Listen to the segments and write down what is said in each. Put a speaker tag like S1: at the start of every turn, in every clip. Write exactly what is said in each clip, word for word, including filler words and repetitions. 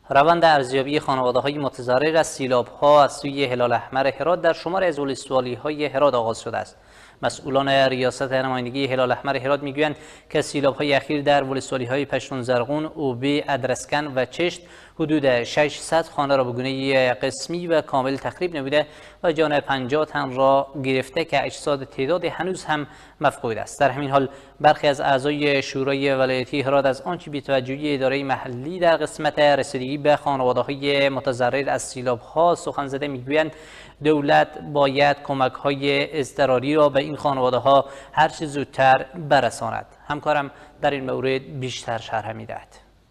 S1: روند ارزیابی خانواده‌های متضرر از سیلاب‌ها از سوی هلال احمر هرات در شمار از ولسوالی‌های هرات آغاز شده است. مسئولان ریاست نمایندگی هلال احمر هرات میگویند که سیلاب‌های اخیر در ولسوالی‌های پشتون زرغون، اوبه، ادرسکن و چشت حدود ششصد خانه را به گونه قسمی و کامل تخریب نموده و جان پنجاه تن را گرفته که اجساد تعدادی هنوز هم مفقود است. در همین حال برخی از اعضای شورای ولایتی هرات از آنچه بی‌توجهی اداره محلی در قسمت رسیدگی به خانواده‌های متضرر از سیلاب‌ها سخن زده میگویند دولت باید کمک‌های اضطراری را به این خانواده‌ها هر چه زودتر برساند. همکارم در این مورد بیشتر شرح می‌دهد.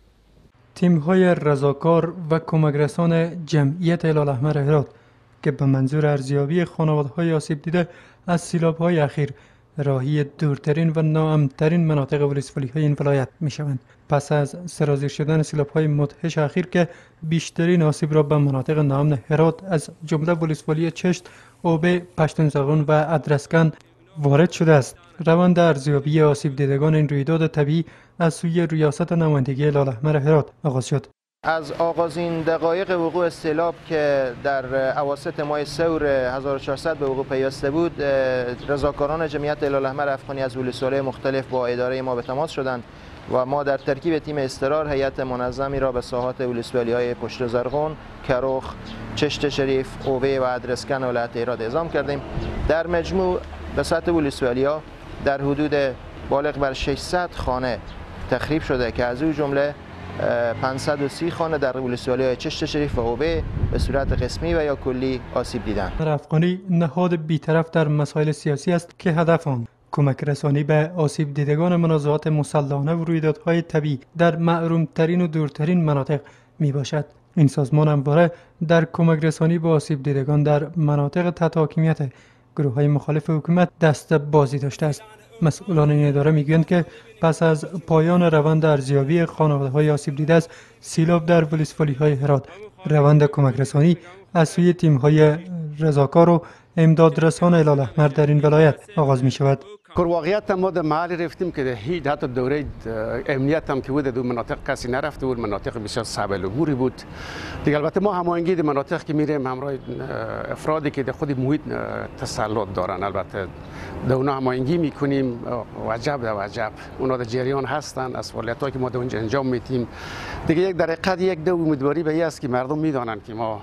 S2: تیم‌های رضاکار و کمک رسان جمعیت هلال احمر هرات که به منظور ارزیابی خانواده‌های آسیب دیده از سیلاب‌های اخیر راهی دورترین و ناامن‌ترین مناطق ولسوالی‌های این ولایت می‌شوند. پس از سرازیر شدن سیلاب‌های مدهش اخیر که بیشترین آسیب را به مناطق ناامن هرات از جمله ولسوالی چشت، اوبه، پشتون زرغون و ادرسکن وارد شده است، روند ارزیابی آسیب دیدگان این رویداد طبیعی از سوی ریاست نمایندگی هلال احمر هرات آغاز شد.
S3: از آغازین دقایق وقوع سیلاب که در اواسط ماه سور هزار و چهارصد به وقوع پیوسته بود، رضاکاران جمعیت هلال احمر افغانی از ولسوالی مختلف با اداره ما به تماس شدند و ما در ترکیب تیم اضطرار هیئت منظمی را به ساحات ولسوالی‌های پشت زرغون، کروخ، چشت شریف، اوبه و ادرسکن ولایت هرات اعزام کردیم. در مجموع به سطح ولسوالی‌ها در حدود بالغ بر ششصد خانه تخریب شده که از او جمله پانصد و سی خانه در ولسوالی‌های چشت شریف و اوبه به صورت قسمی و یا کلی آسیب دیدند.
S2: افغانی نهاد بی‌طرف در مسائل سیاسی است که هدف آن کمک رسانی به آسیب دیدگان منازعات مسلحانه و رویدادهای طبیعی در محروم‌ترین و دورترین مناطق می باشد. این سازمان همواره در کمک رسانی به آسیب دیدگان در مناطق تحت حاکمیت گروه‌های مخالف حکومت دست بازی داشته است. مسئولان این اداره میگویند که پس از پایان روند ارزیابی خانواده‌های آسیب دیده از سیلاب در ولسوالی‌های هرات، روند کمک رسانی از سوی تیم‌های رضاکار و امداد رسان هلال احمر در این ولایت آغاز می شود.
S4: واقعیت ما در محل رفتیم که هیچ حتی دوره امنیت هم که بود در مناطق کسی نرفته بود، مناطق بسیار صعب العبوری بود. دیگه البته ما هماهنگی در مناطق که میریم همراه افرادی که در خود محیط تسلط دارن، البته در اونا هماهنگی میکنیم وجب در وجب اونا در جریان هستن از فعالیتایی که ما در اونجا انجام میدیم. دیگه یک در حقیقت یک دو امیدواری به این است که مردم میدانند که ما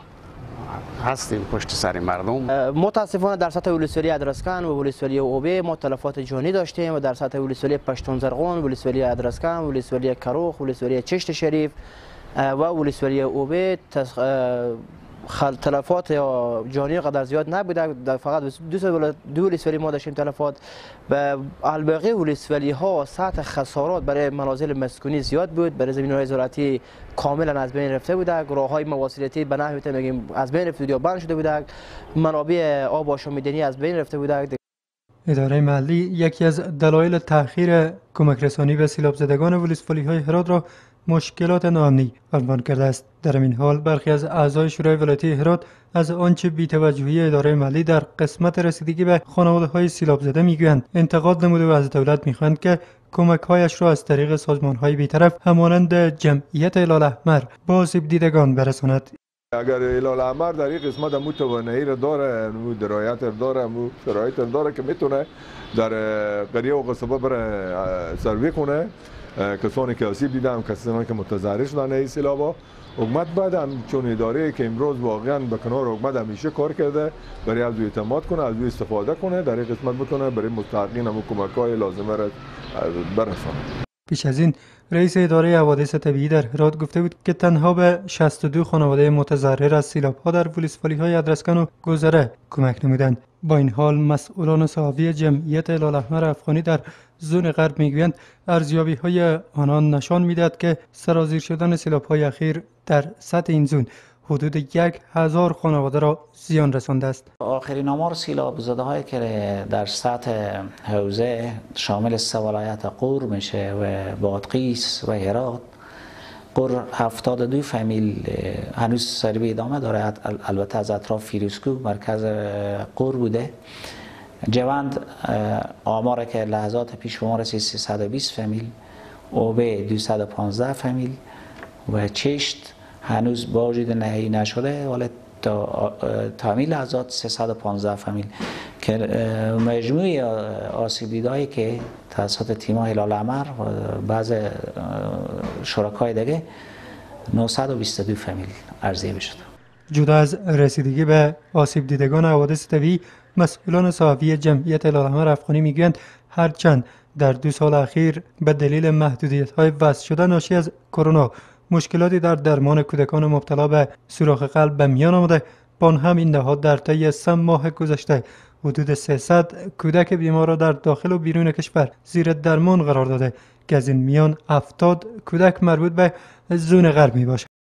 S4: هستیم پشت سر مردم.
S5: متاسفانه در سطح ولسوالی ادرسکن و ولسوالی اوبه ما تلفات جانی داشتیم و در سطح ولسوالی پشتون زرغون، ولسوالی ادرسکن، ولسوالی کروخ، ولسوالی چشت شریف و ولسوالی اوبه تلفات یا جانی قدر زیاد نبوده، فقط دو دو ولسوالی ما داشتیم تلفات. و الباقی ولسوالی ها سطح خسارات برای منازل مسکونی زیاد بود، برای زمین های زراعتی کاملا از بین رفته بوده، راه های مواصلاتی به نحوی میگیم از بین رفته بود یا بند شده بوده، منابع آب و آشامیدنی از بین رفته بوده.
S2: اداره محلی یکی از دلایل تأخیر کمک رسانی به سیلاب زدگان ولسوالی های هرات را مشکلات ناامنی عنوان کرده است. در این حال برخی از اعضای شورای ولایتی هرات از آنچه بی‌توجهی اداره محلی در قسمت رسیدگی به خانواده‌های سیلاب زده میگویند انتقاد نموده و از دولت میخواهند که کمک‌هایش را از طریق سازمان‌های بی‌طرف همانند جمعیت هلال احمر به آسیب دیدگان برساند.
S6: اگر هلال احمر در این قسمت مو توانایی را داره، مو درایت را داره، مو شرایط را داره که میتونه در قریه و قصبه بره سروی کنه کسانی که آسیب دیدن، کسانی که متضرر شدن این سیلابا، حکومت باید چون اداره که امروز واقعا به کنار حکومت همیشه کار کرده برای از اعتماد کنه، از استفاده کنه، در این قسمت بتونه برای مستحقین هم کمک‌های لازمه را برسونه.
S2: پیش از این رئیس اداره حوادث طبیعی در هرات گفته بود که تنها به شصت و دو خانواده متضرر از سیلاب‌ها در ولسوالی‌های ادرسکن و گذره کمک نمودند. با این حال مسئولان صحافی جمعیت هلال احمر افغانی در زون غرب میگویند ارزیابی‌های آنان نشان می‌دهد که سرازیر شدن سیلاب‌های اخیر در سطح این زون حدود یک هزار خانواده را زیان رسانده است.
S7: آخرین آمار سیلاب زده هایی که در سطح حوزه شامل سه ولایت غور میشه و بادغیس و هرات. غور هفتاد و دو فامیل هنوز سربی ادامه داره، البته از اطراف فیروزکو مرکز غور بوده. جوند آمار که لحظات پیش به ما رسید سیصد و بیست فامیل، اوبه دویست و پانزده فامیل و چشت هنوز با وجود نهایی نشده، ولی تا تامین لحظات سیصد و پانزده فامیل که مجموع آسیب دیدهایی که توسط تیم هلال احمر و بعض شرکای دیگه نهصد و بیست و دو فامیل ارزیابی شده.
S2: جدا از رسیدگی به آسیب دیدگان حوادث طبیعی، مسئولان صحفی جمعیت هلال احمر افغانی میگویند هرچند در دو سال اخیر به دلیل محدودیت‌های وضع شده ناشی از کرونا مشکلاتی در درمان کودکان مبتلا به سوراخ قلب به میان آمده، با آن هم این نهاد در طی سه ماه گذشته حدود سیصد کودک بیمار را در داخل و بیرون کشور زیر درمان قرار داده که از این میان هفتاد کودک مربوط به زون غرب می باشد.